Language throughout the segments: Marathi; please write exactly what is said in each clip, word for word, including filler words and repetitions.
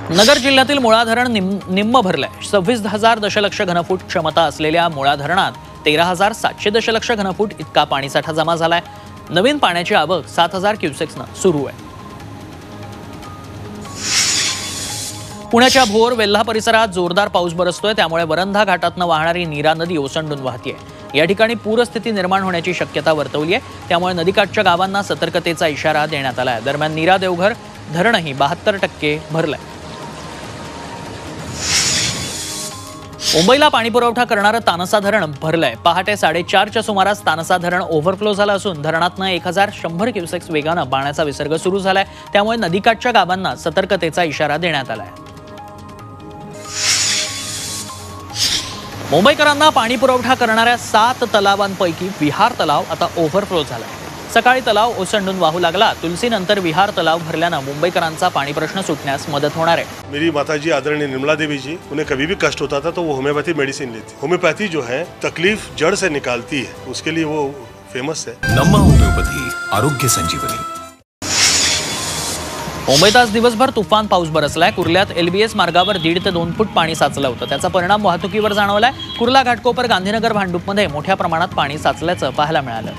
नगर जिल्ह्यातील मुळा धरण निम्म भरलंय। सव्वीस हजार दशलक्ष घनफूट क्षमता असलेल्या मुळा धरणात तेरा हजार सातशे दशलक्ष घनफूट इतका पाणीसाठा जमा झालाय। नवीन पाण्याची आवक सात हजार क्युसेक्सनं सुरू आहे। पुण्याच्या भोर वेल्हा परिसरात जोरदार पाऊस बरसतोय, त्यामुळे वरंधा घाटातनं वाहणारी नीरा नदी ओसंडून वाहतीये। या ठिकाणी पूरस्थिती निर्माण होण्याची शक्यता वर्तवली आहे, त्यामुळे नदीकाठच्या गावांना सतर्कतेचा इशारा देण्यात आला आहे। दरम्यान नीरा देवघर धरणही बहात्तर टक्के भरलंय। मुंबईला पाणीपुरवठा करणारं तानसा धरण भरलंय। पहाटे साडेचारच्या सुमारास तानसा धरण ओव्हरफ्लो झालं असून धरणातनं एक हजार शंभर क्युसेक्स वेगानं पाण्याचा विसर्ग सुरू झालाय, त्यामुळे नदीकाठच्या गावांना सतर्कतेचा इशारा देण्यात आलाय। मुंबईकरांना पाणीपुरवठा करणाऱ्या सात तलावांपैकी विहार तलाव आता ओव्हरफ्लो झालाय। सकाळी तलाव ओसंडून वाहू लागला। तुलसीनंतर विहार तलाव भरल्यानं मुंबईकरांचा पाणी प्रश्न सुटण्यास मदत होणार आहे। मेरी माताजी आदरणीय निर्मला देवी जी, उन्हें कभी भी कष्ट होता था तो वो होम्योपैथी मेडिसिन लेती। होम्योपैथी जो है तकलीफ जड़ से निकालती है, उसके लिए वो फेमस है। नम्मा होम्योपैथी आरोग्य संजीवनी। मुंबईत आज दिवसभर तुफान पाऊस बरसलाय। कुर्ल्यात एलबीएस मार्गावर दीड ते दोन फूट पाणी साचलं होतं, त्याचा परिणाम वाहतुकीवर जाणवलाय। कुर्ला घाटकोपर गांधीनगर भांडूपमध्ये मोठ्या प्रमाणात पाणी साचल्याचं पाहायला मिळालं।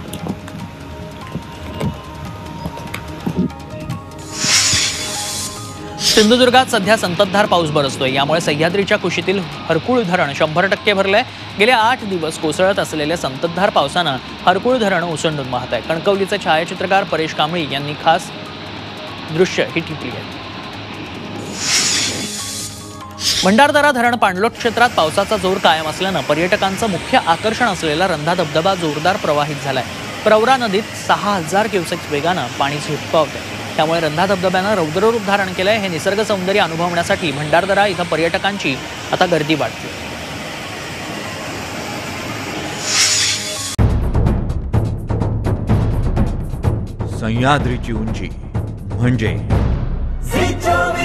सिंधुदुर्गात सध्या संततधार पाऊस बरसतोय, यामुळे सह्याद्रीच्या कुशीतील हरकुळ धरण शंभर टक्के भरलंय। गेल्या आठ दिवस कोसळत असलेल्या संततधार पावसानं हरकुळ धरण ओसंडून वाहत आहे। कणकवलीचे छायाचित्रकार परेश कांबळी यांनी खास दृश्य ही टिपली आहे। भंडारदरा धरण पाणलोट क्षेत्रात पावसाचा जोर कायम असल्यानं पर्यटकांचं मुख्य आकर्षण असलेला रंधा धबधबा जोरदार प्रवाहित झालाय। प्रवरा नदीत सहा हजार क्युसेक्स वेगानं पाणी झिरपावतंय, त्यामुळे रंधा धबधब्यानं रौद्ररूप धारण केलंय। हे निसर्ग सौंदर्य अनुभवण्यासाठी भंडारदरा इथं पर्यटकांची आता गर्दी वाढते। सह्याद्रीची उंची म्हणजे